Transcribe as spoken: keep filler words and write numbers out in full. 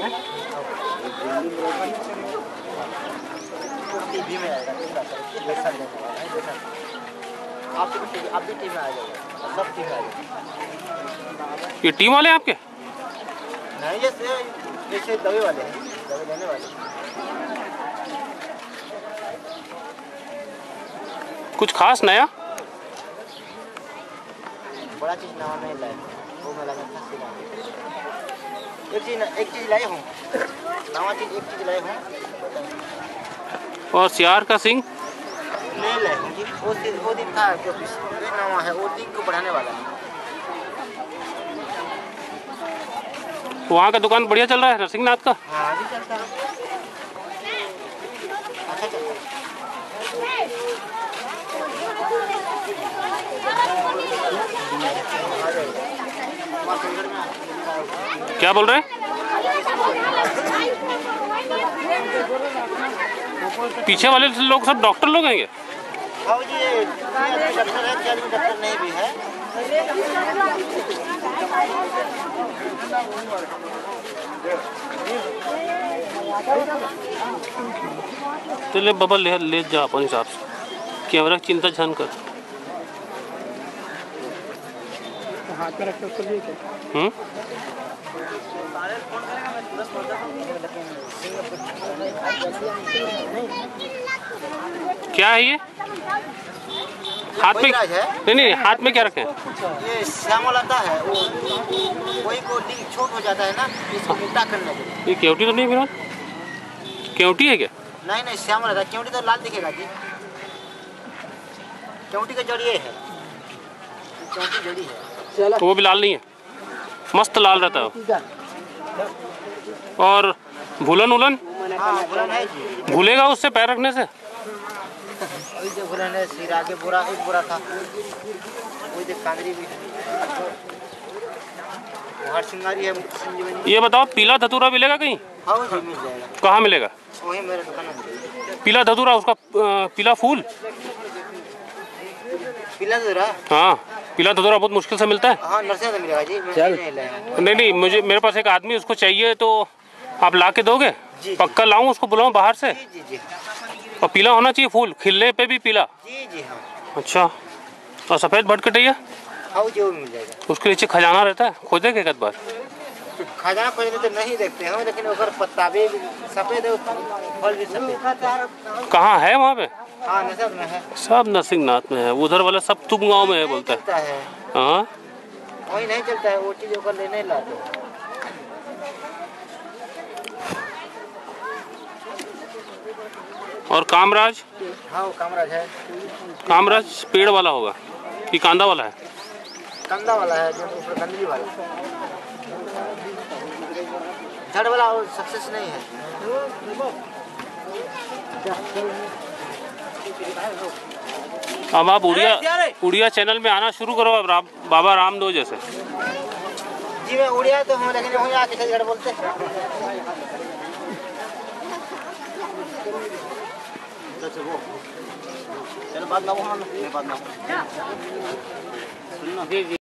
TV में आएगा, आप आप भी टीम में आ जाएगा, सब टीम में आ जाएगा। ये टीम वाले हैं आपके? नहीं, जैसे जैसे दवे वाले हैं, दवे देने वाले। कुछ खास नया? बड़ा चीज नवा नहीं लाए, वो मैं लगा था सिला। एक चीज एक चीज लाए हूँ, नवा चीज एक चीज लाए हूँ। और सियार का सिंह नहीं लाए हूँ जी, वो दिन वो दिन था जो नवा है, वो दिन को बढ़ाने वाला है। वहाँ का दुकान बढ़िया चल रहा है नरसिंहनाथ का? हाँ जी, चलता है, अच्छा चलता है। क्या बोल रहे हैं? पीछे वाले लोग सब डॉक्टर लोग हैं क्या? हाँ जी, ये डॉक्टर है, क्या डॉक्टर नहीं भी है। तो ले बाबा ले ले जा अपन हिसाब से, कैमरा चिंता छान कर। हाथ में रखते उसको लिए क्या? हम्म क्या है ये हाथ में? नहीं नहीं, हाथ में क्या रखे हैं? ये श्यामलता है, वो कोई को छोट हो जाता है ना, इसको मोटा करने के लिए। ये केवटी तो नहीं फिर? केवटी है क्या? नहीं नहीं, श्यामलता। केवटी तो लाल दिखेगा जी, केवटी का जड़ ये है, केवटी जड़ी है। तो वो भी लाल नहीं है? मस्त लाल रहता है। और भूलन उलन? हाँ, भूलन है जी। भूलेगा उससे पैर रखने से? वही जो भूलन है, सिर आगे बुरा एक बुरा था, वही देख कांगरी भी है, हर सिंगारी है। ये बताओ, पीला धतूरा मिलेगा कहीं? हाँ जी, मिल जाएगा। कहाँ मिलेगा? वही मेरे दुकान में। पीला धतूरा, उसका पीला फूल? पीला धतूरा? हाँ, पीला धतूरा बहुत मुश्किल से मिलता है। हाँ, नर्सरी से मिलेगा जी, मैं नहीं नहीं, मुझे मेरे पास एक आदमी उसको चाहिए, तो आप ला के दोगे? पक्का लाऊं उसको, बुलाऊं बाहर से? जी जी जी। और पीला होना चाहिए फूल, खिलने पे भी पीला? जी जी हाँ। अच्छा, और सफ़ेद भटकटैया? हाँ जी, वो मिल जाएगा। उसके नीचे खजाना रहता है, खोदेंगे एक बार? खजाना खोजने तो नहीं देखते हैं, लेकिन उधर पत्ता भी सफ़ेद है, फल भी सफ़ेद। कहाँ है वहाँ पे? हाँ, नरसिंहनाथ में है। सब नरसिंहनाथ में है, उधर वाला सब तुम गाँव में है बोलता है। हाँ, वही नहीं चलता है, वो चीज़ होकर लेने लाते। और कामराज? हाँ, वो कामराज है। कामराज पेड़ वाला होगा कि कांदा वाला है? कंदा वाला है, जो ऊपर गंदगी वाला। झड़ वाला और सक्सेस नहीं है। अब आप उड़िया उड़िया चैनल में आना शुरू करो अब, राम, बाबा रामदेव जैसे। जी मैं उड़िया तो हूँ, लेकिन वहीं आके छत्तीसगढ़ बोलते हैं। चलो बात ना, वो बात ना।